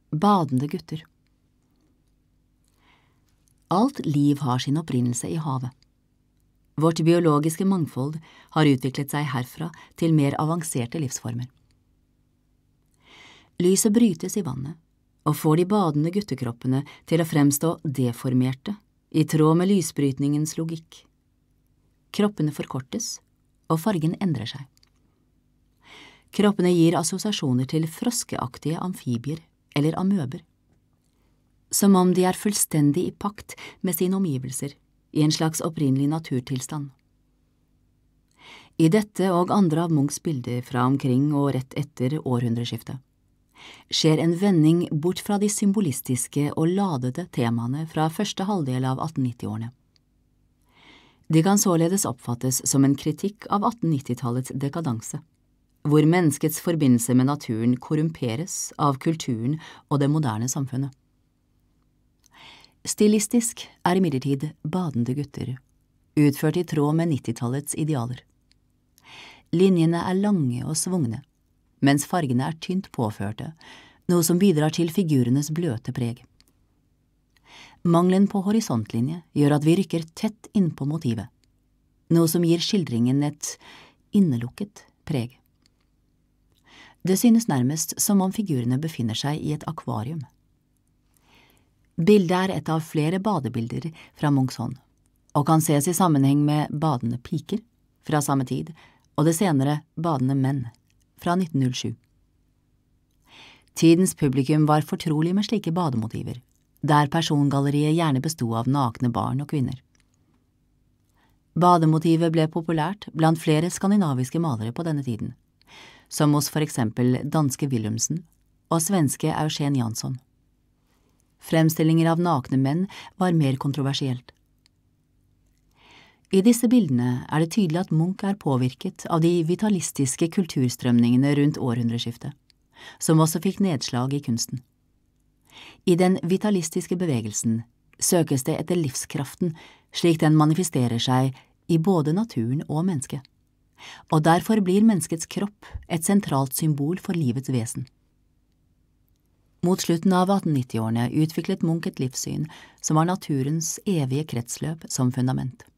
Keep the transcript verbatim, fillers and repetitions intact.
Badende gutter. Alt liv har sin opprinnelse i havet. Vårt biologiske mangfold har utviklet seg herfra til mer avanserte livsformer. Lyset brytes i vannet, og får de badende guttekroppene til å fremstå deformerte, i tråd med lysbrytningens logikk. Kroppene forkortes, og fargen endrer seg. Kroppene gir assosiasjoner til froskeaktige amfibier eller amøber, som om de er fullstendig i pakt med sine omgivelser, i en slags opprinnelig naturtilstand. I dette og andre av Munchs bilder fra omkring og rett etter århundreskiftet skjer en vending bort fra de symbolistiske og ladede temaene fra første halvdel av atten-nitti-årene. De kan således oppfattes som en kritikk av atten-nitti-tallets dekadanse, hvor menneskets forbindelse med naturen korrumperes av kulturen og det moderne samfunnet. Stilistisk er imidlertid badende gutter, utført i tråd med nittitallets idealer. Linjene er lange og svungne, mens fargene er tynt påførte, noe som bidrar til figurenes bløte preg. Mangelen på horisontlinje gjør at vi rykker tett innpå motivet, noe som gir skildringen et innelukket preg. Det synes nærmest som om figurene befinner seg i et akvarium. Bildet er et av flere badebilder fra Munchs hånd, og kan ses i sammenheng med badende piker fra samme tid, og det senere badende menn fra nitten null sju. Tidens publikum var fortrolig med slike bademotiver, der persongalleriet gjerne bestod av nakne barn og kvinner. Bademotivet ble populært blant flere skandinaviske malere på denne tiden, som hos for eksempel danske Willumsen og svenske Eugen Jansson. Fremstillinger av nakne menn var mer kontroversielt. I disse bildene er det tydelig at Munch er påvirket av de vitalistiske kulturstrømningene rundt århundreskiftet, som også fikk nedslag i kunsten. I den vitalistiske bevegelsen søkes det etter livskraften slik den manifesterer seg i både naturen og mennesket, og derfor blir menneskets kropp et sentralt symbol for livets vesen. Mot slutten av atten-nitti-årene utviklet Munch et livssyn som var naturens evige kretsløp som fundament.